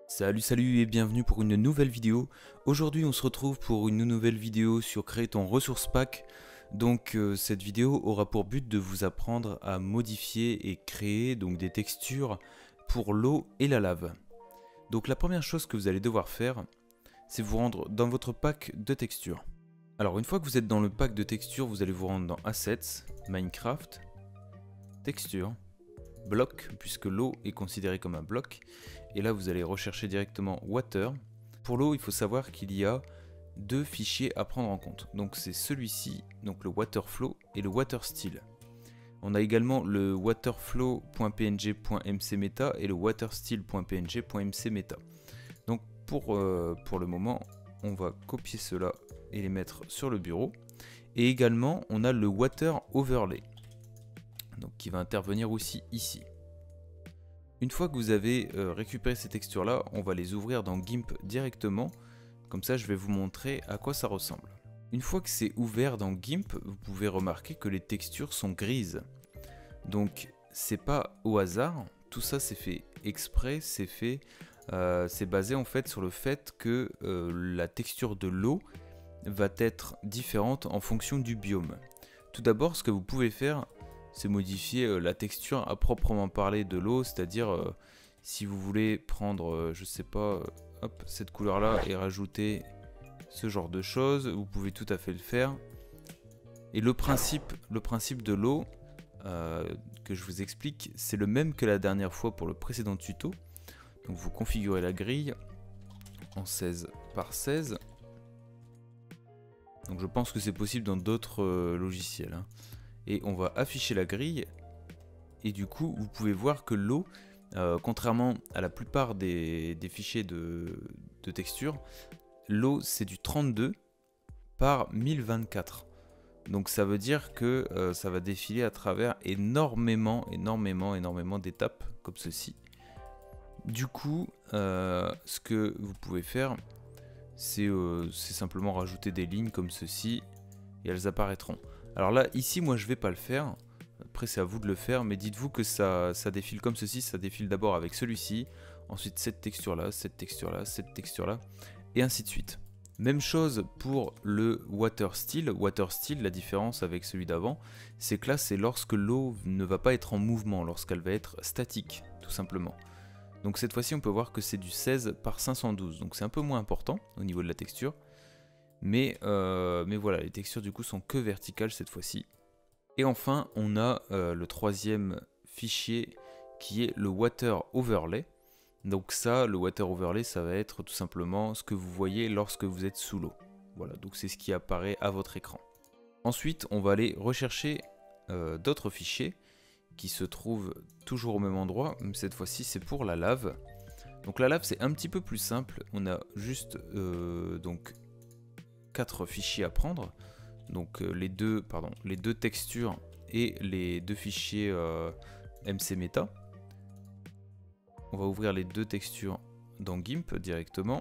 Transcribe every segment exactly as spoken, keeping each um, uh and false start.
Salut salut et bienvenue pour une nouvelle vidéo. Aujourd'hui on se retrouve pour une nouvelle vidéo sur créer ton ressource pack. Donc euh, cette vidéo aura pour but de vous apprendre à modifier et créer donc des textures pour l'eau et la lave. Donc la première chose que vous allez devoir faire, c'est vous rendre dans votre pack de textures. Alors une fois que vous êtes dans le pack de textures, vous allez vous rendre dans Assets, Minecraft, Texture, Bloc, puisque l'eau est considérée comme un bloc. Et là vous allez rechercher directement Water. Pour l'eau, il faut savoir qu'il y a deux fichiers à prendre en compte. Donc c'est celui-ci, donc le waterflow et le waterstill. On a également le waterflow.png.mcmeta et le waterstill.png.mcmeta. Donc pour, euh, pour le moment, on va copier cela et les mettre sur le bureau. Et également, on a le water overlay, donc qui va intervenir aussi ici. Une fois que vous avez euh, récupéré ces textures là, on va les ouvrir dans GIMP directement, comme ça je vais vous montrer à quoi ça ressemble. Une fois que c'est ouvert dans GIMP, vous pouvez remarquer que les textures sont grises. Donc c'est pas au hasard, tout ça c'est fait exprès, c'est fait, euh, c'est basé en fait sur le fait que euh, la texture de l'eau va être différente en fonction du biome. Tout d'abord, ce que vous pouvez faire, c'est modifier euh, la texture à proprement parler de l'eau, c'est-à-dire euh, si vous voulez prendre, euh, je sais pas, euh, hop, cette couleur là et rajouter ce genre de choses, vous pouvez tout à fait le faire. Et le principe, le principe de l'eau euh, que je vous explique, c'est le même que la dernière fois pour le précédent tuto. Donc vous configurez la grille en seize par seize. Donc je pense que c'est possible dans d'autres euh, logiciels, hein. Et on va afficher la grille et du coup vous pouvez voir que l'eau, euh, contrairement à la plupart des, des fichiers de, de texture, l'eau c'est du trente-deux par mille vingt-quatre. Donc ça veut dire que euh, ça va défiler à travers énormément, énormément, énormément d'étapes comme ceci. Du coup, euh, ce que vous pouvez faire, c'est euh, simplement rajouter des lignes comme ceci et elles apparaîtront. Alors là, ici, moi, je vais pas le faire. Après, c'est à vous de le faire, mais dites-vous que ça, ça défile comme ceci. Ça défile d'abord avec celui-ci, ensuite cette texture-là, cette texture-là, cette texture-là, et ainsi de suite. Même chose pour le water still. Water still, la différence avec celui d'avant, c'est que là, c'est lorsque l'eau ne va pas être en mouvement, lorsqu'elle va être statique, tout simplement. Donc cette fois-ci, on peut voir que c'est du seize par cinq cent douze. Donc c'est un peu moins important au niveau de la texture. Mais, euh, mais voilà, les textures du coup sont que verticales cette fois-ci. Et enfin, on a euh, le troisième fichier qui est le Water Overlay. Donc ça, le Water Overlay, ça va être tout simplement ce que vous voyez lorsque vous êtes sous l'eau. Voilà, donc c'est ce qui apparaît à votre écran. Ensuite, on va aller rechercher euh, d'autres fichiers qui se trouvent toujours au même endroit. Cette fois-ci, c'est pour la lave. Donc la lave, c'est un petit peu plus simple. On a juste euh, donc quatre fichiers à prendre, donc euh, les deux pardon les deux textures et les deux fichiers euh, mcmeta. On va ouvrir les deux textures dans GIMP directement.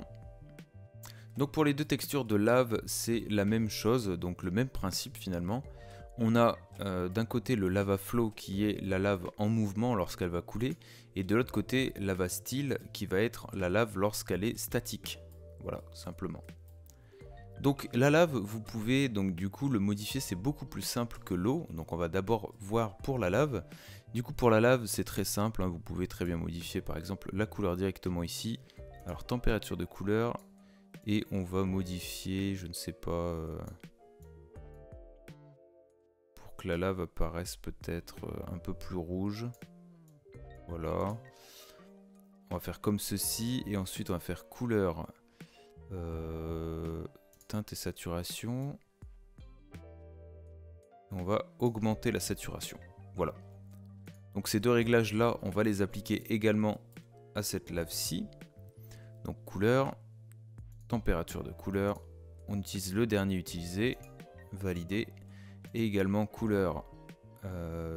Donc pour les deux textures de lave, c'est la même chose, donc le même principe finalement. On a euh, d'un côté le lava flow qui est la lave en mouvement lorsqu'elle va couler, et de l'autre côté lava still qui va être la lave lorsqu'elle est statique. Voilà, simplement. Donc la lave, vous pouvez donc du coup le modifier, c'est beaucoup plus simple que l'eau. Donc on va d'abord voir pour la lave. Du coup pour la lave c'est très simple, hein. Vous pouvez très bien modifier par exemple la couleur directement ici. Alors température de couleur, et on va modifier, je ne sais pas, euh, pour que la lave apparaisse peut-être euh, un peu plus rouge. Voilà. On va faire comme ceci et ensuite on va faire couleur. Euh, teinte et saturation. On va augmenter la saturation. Voilà. Donc ces deux réglages là, on va les appliquer également à cette lave-ci. Donc couleur, température de couleur. On utilise le dernier utilisé, validé. Et également couleur, euh,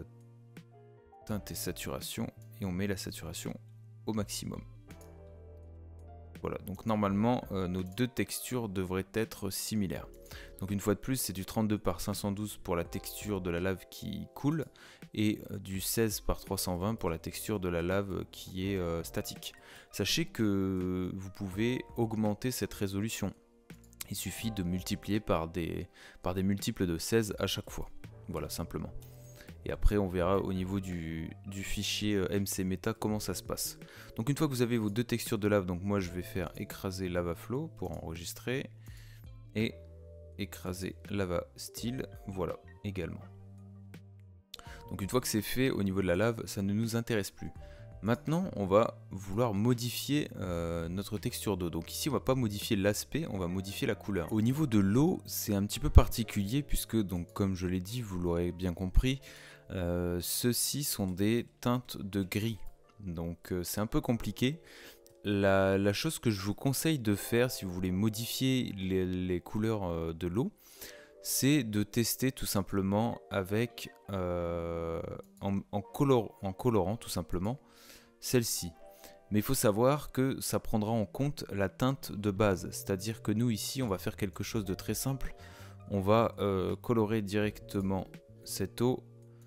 teinte et saturation. Et on met la saturation au maximum. Voilà, donc normalement euh, nos deux textures devraient être similaires. Donc une fois de plus, c'est du trente-deux par cinq cent douze pour la texture de la lave qui coule et euh, du seize par trois cent vingt pour la texture de la lave qui est euh, statique. Sachez que vous pouvez augmenter cette résolution. Il suffit de multiplier par des, par des multiples de seize à chaque fois. Voilà, simplement. Et après, on verra au niveau du, du fichier M C Meta comment ça se passe. Donc une fois que vous avez vos deux textures de lave, donc moi je vais faire écraser lava flow pour enregistrer. Et écraser lava style, voilà, également. Donc une fois que c'est fait, au niveau de la lave, ça ne nous intéresse plus. Maintenant, on va vouloir modifier euh, notre texture d'eau. Donc ici, on va pas modifier l'aspect, on va modifier la couleur. Au niveau de l'eau, c'est un petit peu particulier puisque, donc, comme je l'ai dit, vous l'aurez bien compris, euh, ceux-ci sont des teintes de gris. Donc euh, c'est un peu compliqué. La, la chose que je vous conseille de faire si vous voulez modifier les, les couleurs euh, de l'eau, c'est de tester tout simplement avec euh, en, en, color, en colorant tout simplement celle-ci. Mais il faut savoir que ça prendra en compte la teinte de base, c'est-à-dire que nous ici on va faire quelque chose de très simple. On va euh, colorer directement cette eau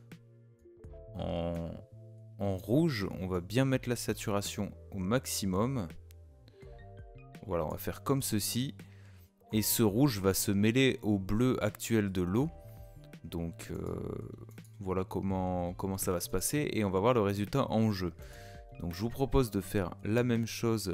en, en rouge. On va bien mettre la saturation au maximum. Voilà, on va faire comme ceci. Et ce rouge va se mêler au bleu actuel de l'eau. Donc euh, voilà comment, comment ça va se passer. Et on va voir le résultat en jeu. Donc je vous propose de faire la même chose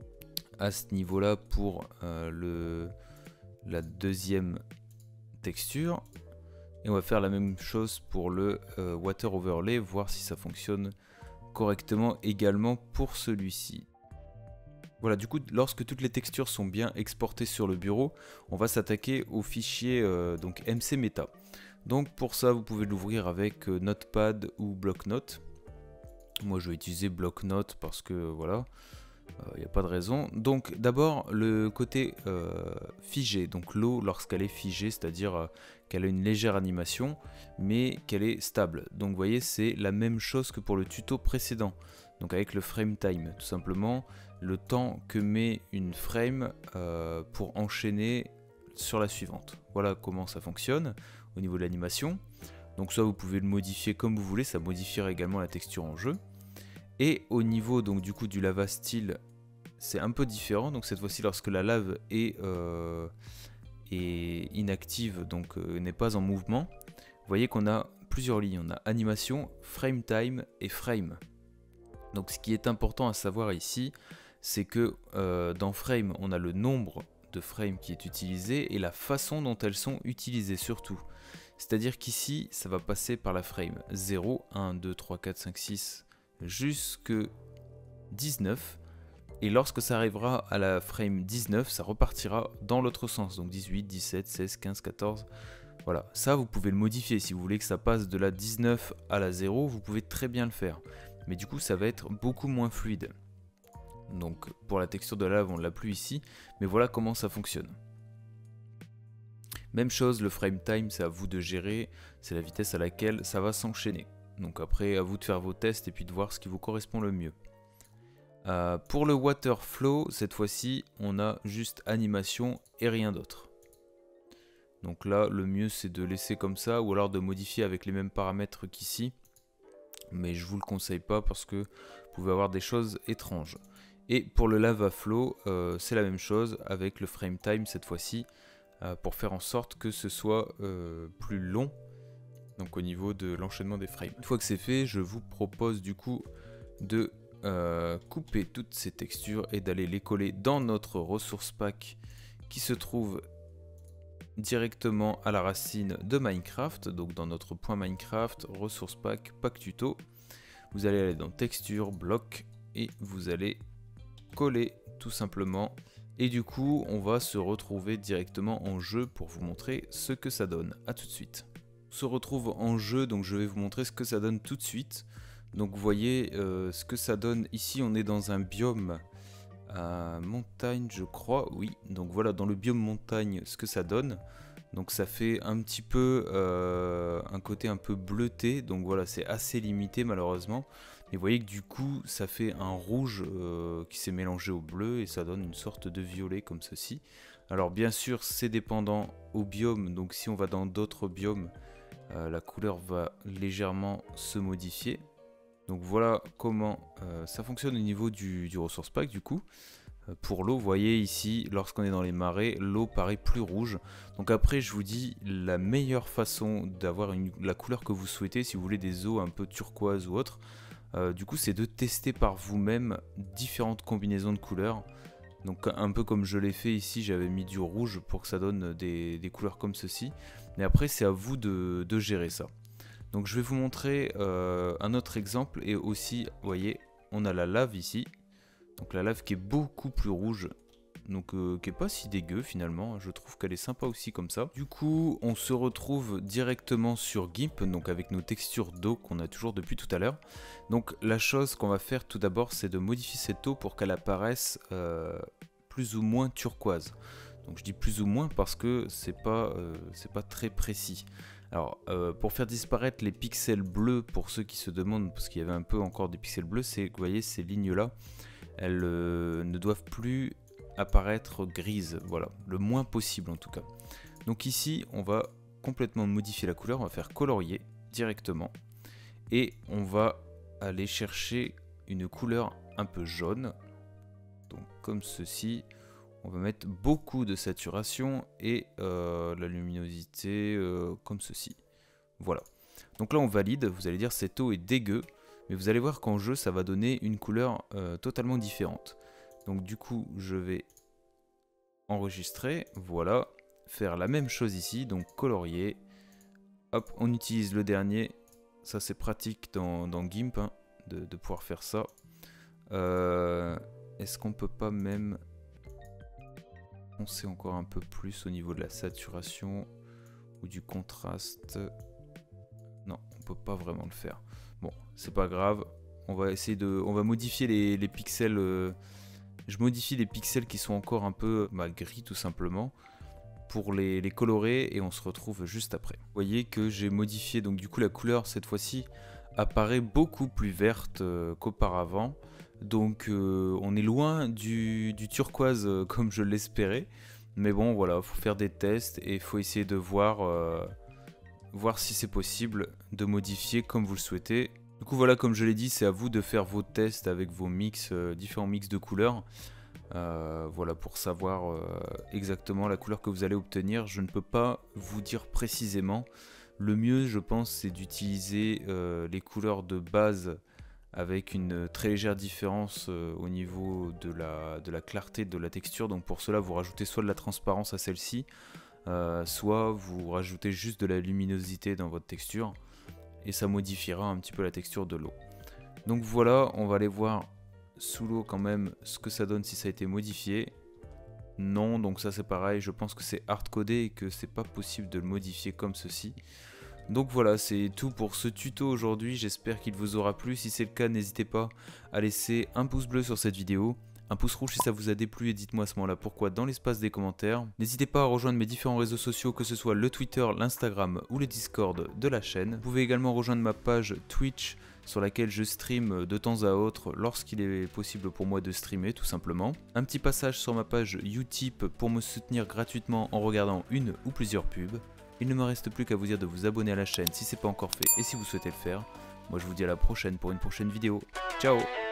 à ce niveau-là pour euh, le, la deuxième texture. Et on va faire la même chose pour le euh, Water Overlay, voir si ça fonctionne correctement également pour celui-ci. Voilà, du coup, lorsque toutes les textures sont bien exportées sur le bureau, on va s'attaquer au fichier euh, donc M C Meta. Donc pour ça, vous pouvez l'ouvrir avec euh, Notepad ou Bloc-Notes. Moi, je vais utiliser Bloc-Notes parce que voilà, il euh, n'y a pas de raison. Donc d'abord, le côté euh, figé. Donc l'eau, lorsqu'elle est figée, c'est-à-dire euh, qu'elle a une légère animation, mais qu'elle est stable. Donc vous voyez, c'est la même chose que pour le tuto précédent. Donc avec le frame time, tout simplement, le temps que met une frame euh, pour enchaîner sur la suivante. Voilà comment ça fonctionne au niveau de l'animation. Donc ça, vous pouvez le modifier comme vous voulez, ça modifiera également la texture en jeu. Et au niveau donc du coup du lava style, c'est un peu différent. Donc cette fois-ci, lorsque la lave est, euh, est inactive, donc euh, n'est pas en mouvement, vous voyez qu'on a plusieurs lignes. On a animation, frame time et frame. Donc ce qui est important à savoir ici, c'est que euh, dans frame, on a le nombre de frames qui est utilisé et la façon dont elles sont utilisées surtout. C'est-à-dire qu'ici, ça va passer par la frame zéro, un, deux, trois, quatre, cinq, six, jusque dix-neuf. Et lorsque ça arrivera à la frame dix-neuf, ça repartira dans l'autre sens. Donc dix-huit, dix-sept, seize, quinze, quatorze. Voilà, ça vous pouvez le modifier. Si vous voulez que ça passe de la dix-neuf à la zéro, vous pouvez très bien le faire. Mais du coup, ça va être beaucoup moins fluide. Donc pour la texture de la lave, on ne l'a plus ici. Mais voilà comment ça fonctionne. Même chose, le frame time, c'est à vous de gérer. C'est la vitesse à laquelle ça va s'enchaîner. Donc après, à vous de faire vos tests et puis de voir ce qui vous correspond le mieux. Euh, pour le water flow, cette fois-ci, on a juste animation et rien d'autre. Donc là, le mieux, c'est de laisser comme ça ou alors de modifier avec les mêmes paramètres qu'ici. Mais je vous le conseille pas parce que vous pouvez avoir des choses étranges. Et pour le lava flow, euh, c'est la même chose avec le frame time cette fois-ci, euh, pour faire en sorte que ce soit euh, plus long, donc au niveau de l'enchaînement des frames. Une fois que c'est fait, je vous propose du coup de euh, couper toutes ces textures et d'aller les coller dans notre ressource pack qui se trouve directement à la racine de Minecraft, donc dans notre point Minecraft, ressource pack, pack tuto. Vous allez aller dans texture, bloc et vous allez coller tout simplement. Et du coup, on va se retrouver directement en jeu pour vous montrer ce que ça donne. A tout de suite. On se retrouve en jeu, donc je vais vous montrer ce que ça donne tout de suite. Donc vous voyez euh, ce que ça donne. Ici, on est dans un biome à montagne, je crois, oui. Donc voilà, dans le biome montagne, ce que ça donne. Donc ça fait un petit peu euh, un côté un peu bleuté. Donc voilà, c'est assez limité malheureusement. Et vous voyez que du coup ça fait un rouge euh, qui s'est mélangé au bleu et ça donne une sorte de violet comme ceci. Alors bien sûr c'est dépendant au biome, donc si on va dans d'autres biomes, euh, la couleur va légèrement se modifier. Donc voilà comment euh, ça fonctionne au niveau du, du resource pack du coup. Euh, pour l'eau, vous voyez ici, lorsqu'on est dans les marais, l'eau paraît plus rouge. Donc après je vous dis la meilleure façon d'avoir la couleur que vous souhaitez, si vous voulez des eaux un peu turquoise ou autre, euh, du coup c'est de tester par vous-même différentes combinaisons de couleurs. Donc un peu comme je l'ai fait ici, j'avais mis du rouge pour que ça donne des, des couleurs comme ceci. Mais après c'est à vous de, de gérer ça. Donc je vais vous montrer euh, un autre exemple et aussi, vous voyez, on a la lave ici. Donc la lave qui est beaucoup plus rouge, donc euh, qui est pas si dégueu finalement, je trouve qu'elle est sympa aussi comme ça. Du coup, on se retrouve directement sur GIMP, donc avec nos textures d'eau qu'on a toujours depuis tout à l'heure. Donc la chose qu'on va faire tout d'abord, c'est de modifier cette eau pour qu'elle apparaisse euh, plus ou moins turquoise. Donc je dis plus ou moins parce que c'est pas, euh, c'est pas très précis. Alors, euh, pour faire disparaître les pixels bleus, pour ceux qui se demandent, parce qu'il y avait un peu encore des pixels bleus, c'est que vous voyez ces lignes-là, elles euh, ne doivent plus apparaître grises, voilà, le moins possible en tout cas. Donc ici, on va complètement modifier la couleur, on va faire colorier directement, et on va aller chercher une couleur un peu jaune, donc comme ceci. On va mettre beaucoup de saturation et euh, la luminosité euh, comme ceci. Voilà. Donc là on valide, vous allez dire cette eau est dégueu, mais vous allez voir qu'en jeu ça va donner une couleur euh, totalement différente. Donc du coup je vais enregistrer, voilà, faire la même chose ici, donc colorier. Hop, on utilise le dernier, ça c'est pratique dans, dans GIMP hein, de, de pouvoir faire ça. Euh, Est-ce qu'on peut pas même... On sait encore un peu plus au niveau de la saturation ou du contraste. Non, on peut pas vraiment le faire. Bon, c'est pas grave. On va essayer de, on va modifier les, les pixels. Euh, je modifie les pixels qui sont encore un peu bah, gris tout simplement pour les, les colorer et on se retrouve juste après. Vous voyez que j'ai modifié donc du coup la couleur cette fois-ci apparaît beaucoup plus verte euh, qu'auparavant. Donc euh, on est loin du, du turquoise euh, comme je l'espérais. Mais bon voilà, il faut faire des tests et il faut essayer de voir, euh, voir si c'est possible de modifier comme vous le souhaitez. Du coup voilà, comme je l'ai dit, c'est à vous de faire vos tests avec vos mix, euh, différents mix de couleurs. Euh, voilà pour savoir euh, exactement la couleur que vous allez obtenir. Je ne peux pas vous dire précisément. Le mieux je pense c'est d'utiliser euh, les couleurs de base avec une très légère différence euh, au niveau de la, de la clarté de la texture. Donc pour cela vous rajoutez soit de la transparence à celle-ci, euh, soit vous rajoutez juste de la luminosité dans votre texture et ça modifiera un petit peu la texture de l'eau. Donc voilà, on va aller voir sous l'eau quand même ce que ça donne si ça a été modifié. Non, donc ça c'est pareil, je pense que c'est hard-codé et que c'est pas possible de le modifier comme ceci. Donc voilà, c'est tout pour ce tuto aujourd'hui, j'espère qu'il vous aura plu. Si c'est le cas, n'hésitez pas à laisser un pouce bleu sur cette vidéo, un pouce rouge si ça vous a déplu et dites-moi à ce moment-là pourquoi dans l'espace des commentaires. N'hésitez pas à rejoindre mes différents réseaux sociaux, que ce soit le Twitter, l'Instagram ou le Discord de la chaîne. Vous pouvez également rejoindre ma page Twitch sur laquelle je stream de temps à autre lorsqu'il est possible pour moi de streamer tout simplement. Un petit passage sur ma page Utip pour me soutenir gratuitement en regardant une ou plusieurs pubs. Il ne me reste plus qu'à vous dire de vous abonner à la chaîne si ce n'est pas encore fait et si vous souhaitez le faire. Moi je vous dis à la prochaine pour une prochaine vidéo. Ciao!